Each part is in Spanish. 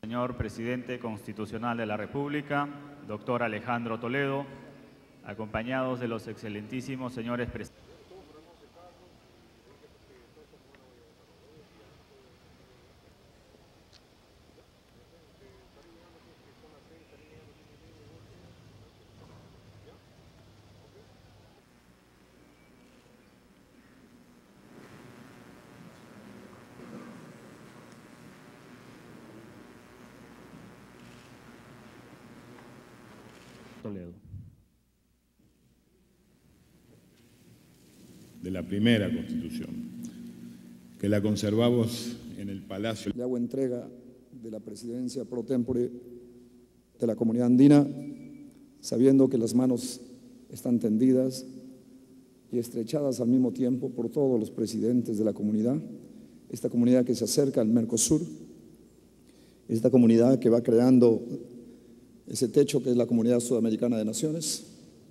Señor Presidente Constitucional de la República, doctor Alejandro Toledo, acompañados de los excelentísimos señores presidentes. Toledo. De la primera Constitución, que la conservamos en el Palacio. Le hago entrega de la presidencia pro tempore de la Comunidad Andina, sabiendo que las manos están tendidas y estrechadas al mismo tiempo por todos los presidentes de la comunidad, esta comunidad que se acerca al Mercosur, esta comunidad que va creando ese techo que es la Comunidad Sudamericana de Naciones,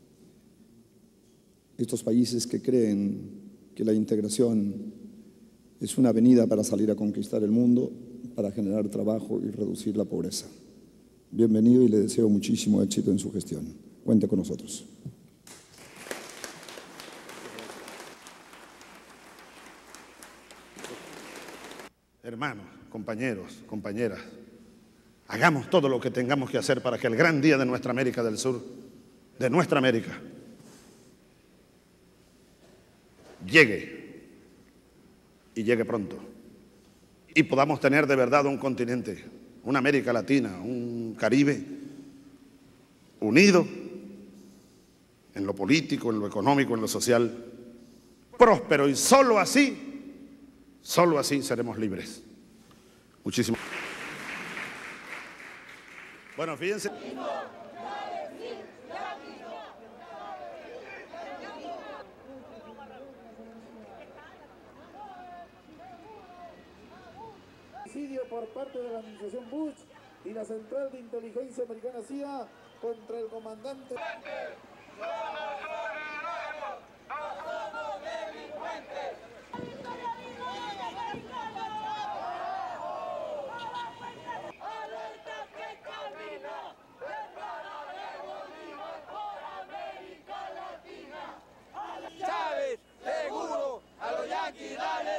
estos países que creen que la integración es una avenida para salir a conquistar el mundo, para generar trabajo y reducir la pobreza. Bienvenido y le deseo muchísimo éxito en su gestión. Cuente con nosotros. Hermanos, compañeros, compañeras, hagamos todo lo que tengamos que hacer para que el gran día de nuestra América del Sur, de nuestra América, llegue y llegue pronto y podamos tener de verdad un continente, una América Latina, un Caribe unido en lo político, en lo económico, en lo social, próspero, y solo así seremos libres. Muchísimas gracias. Bueno, fíjense. Por parte de la administración Bush y la Central de Inteligencia Americana CIA contra el comandante. Chávez, seguro, a los yanquis, dale.